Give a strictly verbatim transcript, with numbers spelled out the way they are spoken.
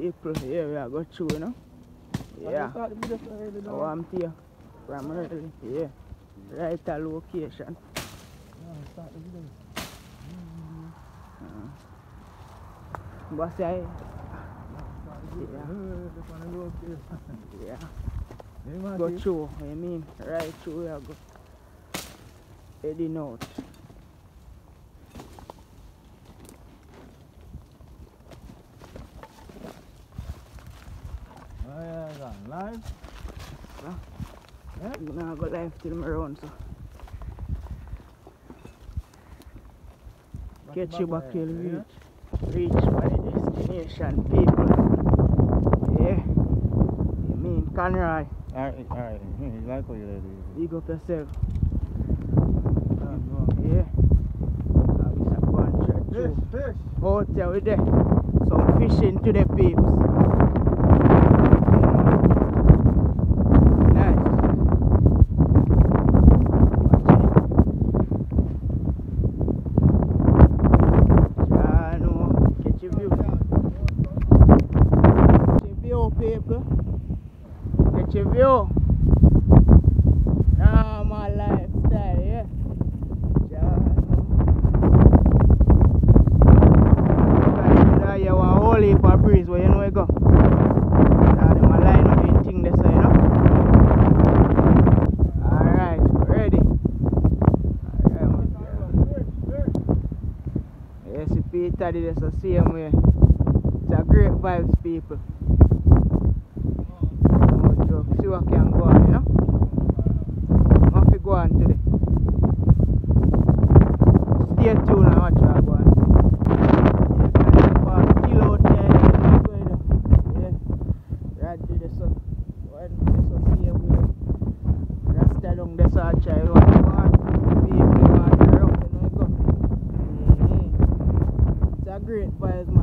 people, yeah, we are go through, you know. Yeah. Oh, I'm here from early, yeah. Right at location. What's that? Yeah. Yeah. Go through, I mean, right through, we are go. Heading out. Oh yeah, gone live? Huh? Yeah? I'm gonna go live till I run, so. Back Catch you back till we reach, reach my destination, people. Yeah. You mean Conroy? Alright, alright. You like what you do? Big up yourself. Yeah. It's a bunch of Fish, fish. hotel with there. Some fishing to the peeps. Nice. Jano, catch a view. Catch a view, people. Catch a view. Nah, my lifestyle, yeah. You want a whole heap of breeze where you know you go. Now them a line up in thing there, so you know. Alright, ready. Yes, if Peter did this the same way. It's a great vibes, people. No joke. See what can go on, you know. What we go on today. Stay tuned and watch what go on. Great vibes,